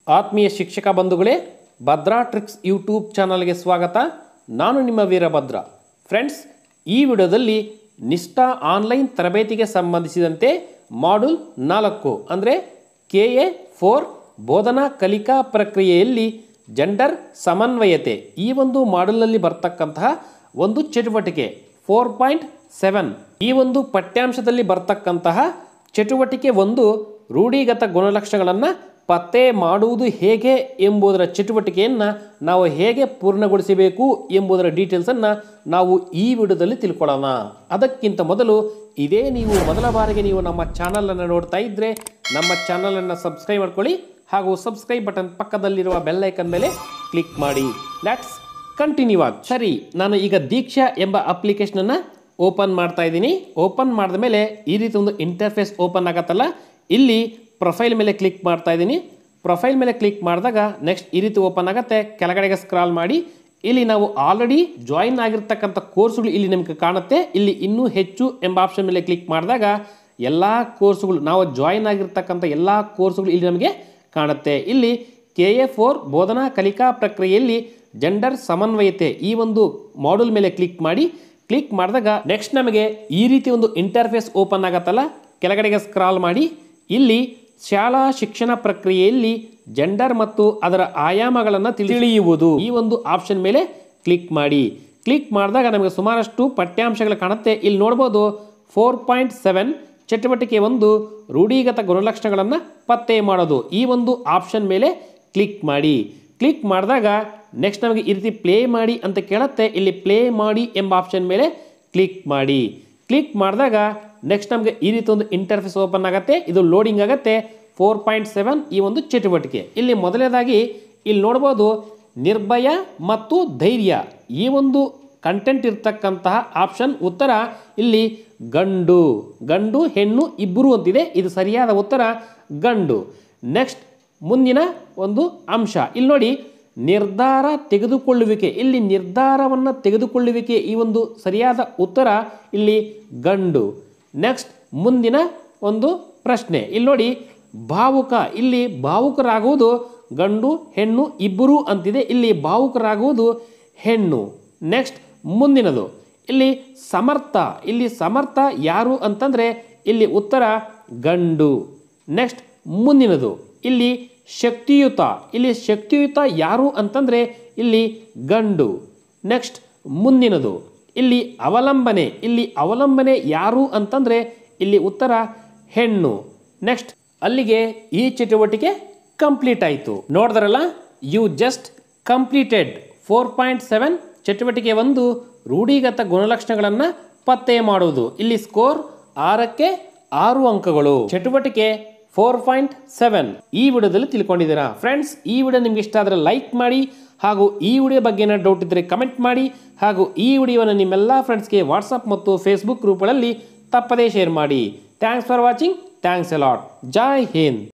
ಆತ್ಮೀಯ ಶಿಕ್ಷಕ ಬಂಧುಗಳೇ, ಭದ್ರಾ ಟ್ರಿಕ್ಸ್ ಯೂಟ್ಯೂಬ್ ಚಾನಲ್ಗೆ ಸ್ವಾಗತ. ನಾನು ನಿಮ್ಮ ವೀರಭದ್ರ. ಫ್ರೆಂಡ್ಸ್, ಈ ವಿಡಿಯೋದಲ್ಲಿ ನಿಷ್ಠಾ ಆನ್ಲೈನ್ ತರಬೇತಿಗೆ ಸಂಬಂಧಿಸಿದಂತೆ ಮಾಡ್ಯೂಲ್ 4 ಅಂದರೆ KA4 ಬೋಧನಾ ಕಲಿಕಾ ಪ್ರಕ್ರಿಯೆಯಲ್ಲಿ ಜೆಂಡರ್ ಸಮನ್ವಯತೆ ಈ ಒಂದು ಮಾಡ್ಯೂಲ್ನಲ್ಲಿ ಬರ್ತಕ್ಕಂತಹ ಒಂದು ಚಟುವಟಿಕೆ 4.7 ಈ ಒಂದು ಪಠ್ಯಾಂಶದಲ್ಲಿ ಬರ್ತಕ್ಕಂತಹ ಚಟುವಟಿಕೆ 1 ರೂಢಿಗತ ಗುಣಲಕ್ಷಣಗಳನ್ನು ಪತ್ತೆ ಮಾಡುವುದು ಹೇಗೆ ಎಂಬುದರ ಚಟುವಟಿಕೆಯನ್ನು ನಾವು ಹೇಗೆ ಪೂರ್ಣಗೊಳಿಸಬೇಕು ಎಂಬುದರ ಡೀಟೇಲ್ಸನ್ನು ನಾವು ಈ ವಿಡಿಯೋದಲ್ಲಿ ತಿಳ್ಕೊಳ್ಳೋಣ. ಅದಕ್ಕಿಂತ ಮೊದಲು ಇದೇ ನೀವು ಮೊದಲ ಬಾರಿಗೆ ನೀವು ನಮ್ಮ ಚಾನಲನ್ನು ನೋಡ್ತಾ ಇದ್ದರೆ ನಮ್ಮ ಚಾನಲನ್ನು ಸಬ್ಸ್ಕ್ರೈಬ್ ಮಾಡ್ಕೊಳ್ಳಿ ಹಾಗೂ ಸಬ್ಸ್ಕ್ರೈಬ್ ಬಟನ್ ಪಕ್ಕದಲ್ಲಿರುವ ಬೆಲ್ ಐಕನ್ ಮೇಲೆ ಕ್ಲಿಕ್ ಮಾಡಿ. ಲೆಟ್ಸ್ ಕಂಟಿನ್ಯೂ ಆಗಿ. ಸರಿ, ನಾನು ಈಗ ದೀಕ್ಷಾ ಎಂಬ ಅಪ್ಲಿಕೇಶನನ್ನು ಓಪನ್ ಮಾಡ್ತಾ ಇದ್ದೀನಿ. ಓಪನ್ ಮಾಡಿದ ಮೇಲೆ ಈ ರೀತಿ ಒಂದು ಇಂಟರ್ಫೇಸ್ ಓಪನ್ ಆಗತ್ತಲ್ಲ, ಇಲ್ಲಿ ಪ್ರೊಫೈಲ್ ಮೇಲೆ ಕ್ಲಿಕ್ ಮಾಡ್ತಾ ಇದ್ದೀನಿ. ಪ್ರೊಫೈಲ್ ಮೇಲೆ ಕ್ಲಿಕ್ ಮಾಡಿದಾಗ ನೆಕ್ಸ್ಟ್ ಈ ರೀತಿ ಓಪನ್ ಆಗುತ್ತೆ. ಕೆಳಗಡೆಗೆ ಸ್ಕ್ರಾಲ್ ಮಾಡಿ ಇಲ್ಲಿ ನಾವು ಆಲ್ರೆಡಿ ಜಾಯಿನ್ ಆಗಿರ್ತಕ್ಕಂಥ ಕೋರ್ಸ್ಗಳು ಇಲ್ಲಿ ನಿಮಗೆ ಕಾಣುತ್ತೆ. ಇಲ್ಲಿ ಇನ್ನೂ ಹೆಚ್ಚು ಎಂಬ ಆಪ್ಷನ್ ಮೇಲೆ ಕ್ಲಿಕ್ ಮಾಡಿದಾಗ ಎಲ್ಲ ಕೋರ್ಸ್ಗಳು ನಾವು ಜಾಯಿನ್ ಆಗಿರ್ತಕ್ಕಂಥ ಎಲ್ಲ ಕೋರ್ಸ್ಗಳು ಇಲ್ಲಿ ನಮಗೆ ಕಾಣುತ್ತೆ. ಇಲ್ಲಿ KA4 ಬೋಧನಾ ಕಲಿಕಾ ಪ್ರಕ್ರಿಯೆಯಲ್ಲಿ ಜೆಂಡರ್ ಸಮನ್ವಯತೆ ಈ ಒಂದು ಮಾಡ್ಯೂಲ್ ಮೇಲೆ ಕ್ಲಿಕ್ ಮಾಡಿ. ಕ್ಲಿಕ್ ಮಾಡಿದಾಗ ನೆಕ್ಸ್ಟ್ ನಮಗೆ ಈ ರೀತಿ ಒಂದು ಇಂಟರ್ಫೇಸ್ ಓಪನ್ ಆಗತ್ತಲ್ಲ, ಕೆಳಗಡೆಗೆ ಸ್ಕ್ರಾಲ್ ಮಾಡಿ ಇಲ್ಲಿ ಶಾಲಾ ಶಿಕ್ಷಣ ಪ್ರಕ್ರಿಯೆಯಲ್ಲಿ ಜೆಂಡರ್ ಮತ್ತು ಅದರ ಆಯಾಮಗಳನ್ನು ತಿಳಿಯುವುದು ಈ ಒಂದು ಆಪ್ಷನ್ ಮೇಲೆ ಕ್ಲಿಕ್ ಮಾಡಿ. ಕ್ಲಿಕ್ ಮಾಡಿದಾಗ ನಮಗೆ ಸುಮಾರಷ್ಟು ಪಠ್ಯಾಂಶಗಳು ಕಾಣುತ್ತೆ. ಇಲ್ಲಿ ನೋಡ್ಬೋದು 4.7 ಚಟುವಟಿಕೆ 1 ರೂಢಿಗತ ಗುಣಲಕ್ಷಣಗಳನ್ನು ಪತ್ತೆ ಮಾಡೋದು ಈ ಒಂದು ಆಪ್ಷನ್ ಮೇಲೆ ಕ್ಲಿಕ್ ಮಾಡಿ. ಕ್ಲಿಕ್ ಮಾಡಿದಾಗ ನೆಕ್ಸ್ಟ್ ನಮಗೆ ಈ ರೀತಿ ಪ್ಲೇ ಮಾಡಿ ಅಂತ ಕೇಳುತ್ತೆ. ಇಲ್ಲಿ ಪ್ಲೇ ಮಾಡಿ ಎಂಬ ಆಪ್ಷನ್ ಮೇಲೆ ಕ್ಲಿಕ್ ಮಾಡಿ. ಕ್ಲಿಕ್ ಮಾಡಿದಾಗ ನೆಕ್ಸ್ಟ್ ನಮಗೆ ಈ ರೀತಿ ಒಂದು ಇಂಟರ್ಫೇಸ್ ಓಪನ್ ಆಗುತ್ತೆ. ಇದು ಲೋಡಿಂಗ್ ಆಗುತ್ತೆ. 4.7 ಈ ಒಂದು ಚಟುವಟಿಕೆ. ಇಲ್ಲಿ ಮೊದಲನೇದಾಗಿ ಇಲ್ಲಿ ನೋಡ್ಬೋದು ನಿರ್ಭಯ ಮತ್ತು ಧೈರ್ಯ ಈ ಒಂದು ಕಂಟೆಂಟ್ ಇರ್ತಕ್ಕಂತಹ ಆಪ್ಷನ್ ಉತ್ತರ ಇಲ್ಲಿ ಗಂಡು ಹೆಣ್ಣು ಇಬ್ಬರು ಅಂತಿದೆ. ಇದು ಸರಿಯಾದ ಉತ್ತರ ಗಂಡು. ನೆಕ್ಸ್ಟ್ ಮುಂದಿನ ಒಂದು ಅಂಶ ಇಲ್ಲಿ ನೋಡಿ, ನಿರ್ಧಾರ ತೆಗೆದುಕೊಳ್ಳುವಿಕೆ. ಇಲ್ಲಿ ನಿರ್ಧಾರವನ್ನು ತೆಗೆದುಕೊಳ್ಳುವಿಕೆ ಈ ಒಂದು ಸರಿಯಾದ ಉತ್ತರ ಇಲ್ಲಿ ಗಂಡು. ನೆಕ್ಸ್ಟ್ ಮುಂದಿನ ಒಂದು ಪ್ರಶ್ನೆ ಇಲ್ಲಿ ನೋಡಿ, ಭಾವುಕ. ಇಲ್ಲಿ ಭಾವುಕರಾಗುವುದು ಗಂಡು ಹೆಣ್ಣು ಇಬ್ಬರು ಅಂತಿದೆ. ಇಲ್ಲಿ ಭಾವುಕರಾಗುವುದು ಹೆಣ್ಣು. ನೆಕ್ಸ್ಟ್ ಮುಂದಿನದು ಇಲ್ಲಿ ಸಮರ್ಥ. ಇಲ್ಲಿ ಸಮರ್ಥ ಯಾರು ಅಂತಂದರೆ ಇಲ್ಲಿ ಉತ್ತರ ಗಂಡು. ನೆಕ್ಸ್ಟ್ ಮುಂದಿನದು ಇಲ್ಲಿ ಶಕ್ತಿಯುತ. ಇಲ್ಲಿ ಶಕ್ತಿಯುತ ಯಾರು ಅಂತಂದರೆ ಇಲ್ಲಿ ಗಂಡು. ನೆಕ್ಸ್ಟ್ ಮುಂದಿನದು ಇಲ್ಲಿ ಅವಲಂಬನೆ. ಇಲ್ಲಿ ಅವಲಂಬನೆ ಯಾರು ಅಂತಂದರೆ ಇಲ್ಲಿ ಉತ್ತರ ಹೆಣ್ಣು. ನೆಕ್ಸ್ಟ್ ಅಲ್ಲಿಗೆ ಈ ಚಟುವಟಿಕೆ ಕಂಪ್ಲೀಟ್ ಆಯಿತು. ನೋಡಿದ್ರಲ್ಲ, ಯು ಜಸ್ಟ್ ಕಂಪ್ಲೀಟೆಡ್ 4.7 ಚಟುವಟಿಕೆ 1 ರೂಢಿಗತ ಗುಣಲಕ್ಷಣಗಳನ್ನು ಪತ್ತೆ ಮಾಡುವುದು. ಇಲ್ಲಿ ಸ್ಕೋರ್ 6ಕ್ಕೆ 6 ಅಂಕಗಳು. ಚಟುವಟಿಕೆ 4.7 ಈ ವಿಡಿಯೋದಲ್ಲಿ ತಿಳ್ಕೊಂಡಿದ್ದೀರಾ. ಫ್ರೆಂಡ್ಸ್, ಈ ವಿಡಿಯೋ ನಿಮ್ಗೆ ಇಷ್ಟ ಆದರೆ ಲೈಕ್ ಮಾಡಿ ಹಾಗೂ ಈ ವಿಡಿಯೋ ಬಗ್ಗೆ ಏನಾದ್ರು ಡೌಟ್ ಇದ್ದರೆ ಕಮೆಂಟ್ ಮಾಡಿ ಹಾಗೂ ಈ ವಿಡಿಯೋವನ್ನು ನಿಮ್ಮೆಲ್ಲ ಫ್ರೆಂಡ್ಸ್ಗೆ ವಾಟ್ಸಪ್ ಮತ್ತು ಫೇಸ್ಬುಕ್ ಗ್ರೂಪ್ಗಳಲ್ಲಿ ತಪ್ಪದೇ ಶೇರ್ ಮಾಡಿ. Thanks for watching. Thanks a lot. Jai Hind.